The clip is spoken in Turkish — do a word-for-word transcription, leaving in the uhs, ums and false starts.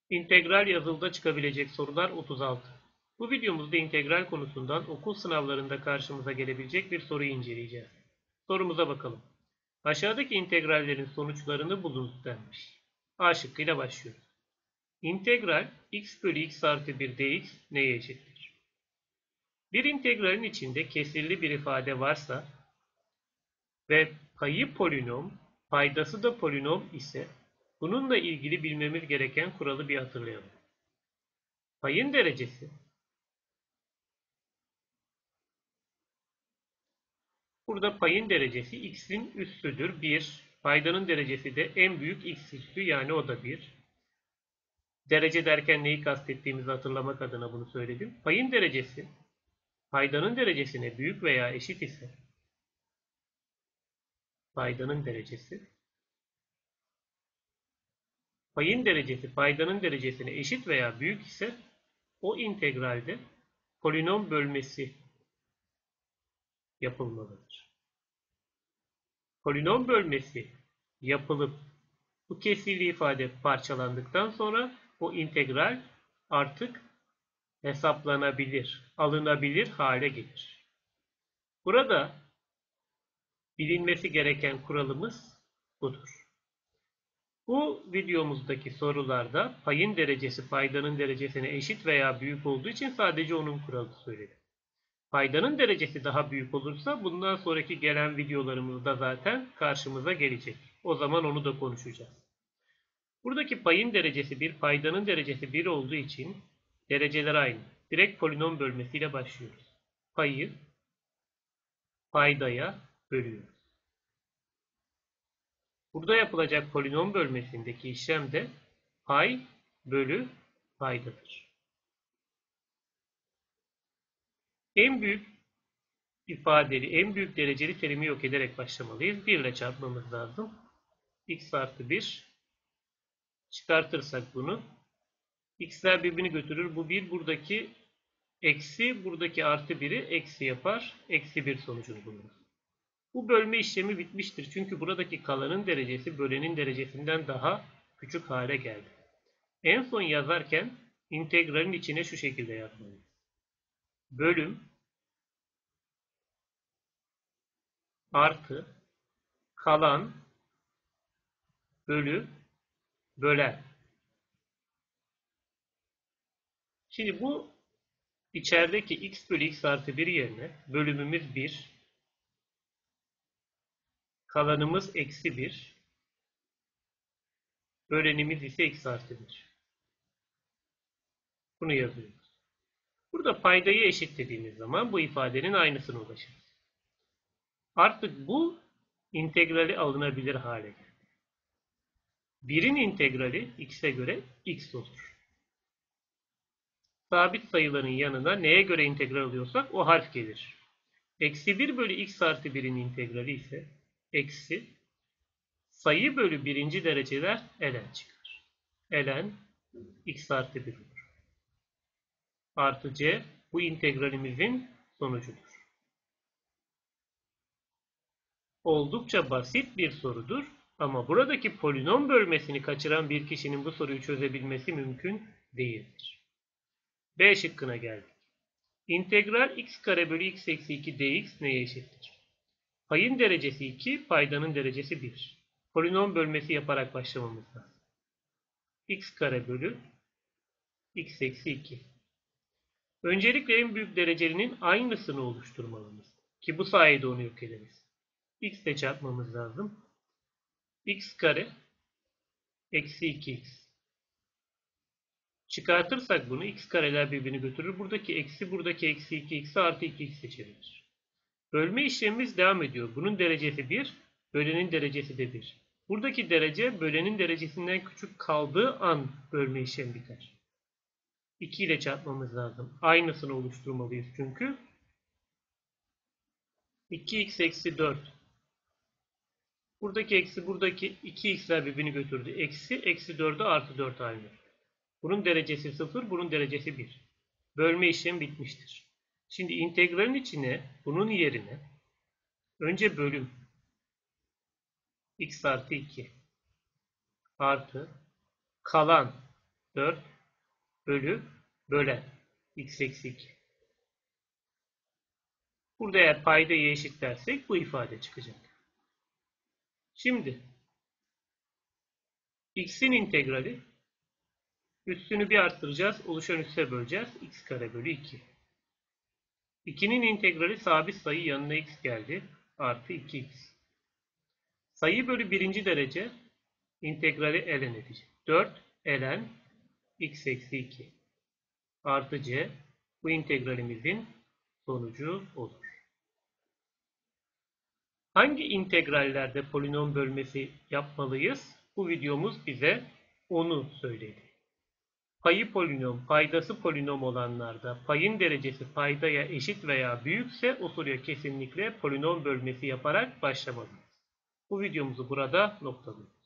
İntegral yazılıda çıkabilecek sorular otuz altı. Bu videomuzda integral konusundan okul sınavlarında karşımıza gelebilecek bir soruyu inceleyeceğiz. Sorumuza bakalım. Aşağıdaki integrallerin sonuçlarını bulunuz denmiş. A şıkkıyla başlıyoruz. İntegral x bölü x artı bir dx neye eşittir? Bir integralin içinde kesirli bir ifade varsa ve payı polinom, paydası da polinom ise bununla ilgili bilmemiz gereken kuralı bir hatırlayalım. Payın derecesi, burada payın derecesi x'in üssüdür bir. Paydanın derecesi de en büyük x üssü, yani o da bir. Derece derken neyi kastettiğimizi hatırlamak adına bunu söyledim. Payın derecesi paydanın derecesine büyük veya eşit ise paydanın derecesi payın derecesi paydanın derecesine eşit veya büyük ise o integralde polinom bölmesi yapılmalıdır. Polinom bölmesi yapılıp bu kesirli ifade parçalandıktan sonra o integral artık hesaplanabilir, alınabilir hale gelir. Burada bilinmesi gereken kuralımız budur. Bu videomuzdaki sorularda payın derecesi paydanın derecesine eşit veya büyük olduğu için sadece onun kuralı söyledim. Paydanın derecesi daha büyük olursa bundan sonraki gelen videolarımızda zaten karşımıza gelecek. O zaman onu da konuşacağız. Buradaki payın derecesi bir, paydanın derecesi bir olduğu için dereceler aynı. Direkt polinom bölmesiyle başlıyoruz. Payı paydaya bölüyoruz. Burada yapılacak polinom bölmesindeki işlem de pay bölü paydadır. En büyük ifadeli, en büyük dereceli terimi yok ederek başlamalıyız. bir ile çarpmamız lazım. X artı bir. Çıkartırsak bunu, x'ler birbirini götürür. Bu bir, buradaki eksi, buradaki artı biri eksi yapar. Eksi bir sonucunu buluruz. Bu bölme işlemi bitmiştir. Çünkü buradaki kalanın derecesi bölenin derecesinden daha küçük hale geldi. En son yazarken integralin içine şu şekilde yazmalıyız. Bölüm artı kalan bölü bölen. Şimdi bu içerideki x bölü x artı bir yerine bölümümüz bir, kalanımız eksi bir, bölenimiz ise x artı bir. Bunu yazıyoruz. Burada paydayı eşitlediğimiz zaman bu ifadenin aynısına ulaşırız. Artık bu integrali alınabilir hale geldi. birin integrali x'e göre x olur. Sabit sayıların yanına neye göre integral alıyorsak o harf gelir. Eksi bir bölü x artı birin integrali ise eksi sayı bölü birinci dereceler ln çıkar. Ln x artı bir olur. Artı c bu integralimizin sonucudur. Oldukça basit bir sorudur ama buradaki polinom bölmesini kaçıran bir kişinin bu soruyu çözebilmesi mümkün değildir. B şıkkına geldik. İntegral x kare bölü x eksi iki dx neye eşittir? Payın derecesi iki, paydanın derecesi bir. Polinom bölmesi yaparak başlamamız lazım. X kare bölü x eksi iki. Öncelikle en büyük derecelinin aynısını oluşturmalıyız. Ki bu sayede onu yok ederiz. X ile çarpmamız lazım. X kare eksi iki x. Çıkartırsak bunu x kareler birbirini götürür. Buradaki eksi buradaki eksi iki x'i artı iki x'e çevirir. Bölme işlemimiz devam ediyor. Bunun derecesi bir, bölenin derecesi de bir. Buradaki derece bölenin derecesinden küçük kaldığı an bölme işlemi biter. iki ile çarpmamız lazım. Aynısını oluşturmalıyız çünkü. iki x eksi dört. Buradaki eksi buradaki iki x'ler birbirini götürdü. Eksi eksi dördü artı dört haline. Bunun derecesi sıfır, bunun derecesi bir. Bölme işlemi bitmiştir. Şimdi integralin içine bunun yerine önce bölüm x artı iki artı kalan dört bölü bölen x eksi iki. Burada eğer paydayı eşitlersek bu ifade çıkacak. Şimdi x'in integrali, üstünü bir arttıracağız, oluşan üsse böleceğiz. X kare bölü iki. ikinin integrali sabit sayı, yanına x geldi. Artı iki x. Sayı bölü birinci derece integrali ln edecek. dört ln x eksi iki. Artı c. Bu integralimizin sonucu olur. Hangi integrallerde polinom bölmesi yapmalıyız? Bu videomuz bize onu söyledi. Payı polinom, paydası polinom olanlarda payın derecesi paydaya eşit veya büyükse o soruya kesinlikle polinom bölmesi yaparak başlamalıyız. Bu videomuzu burada noktalıyoruz.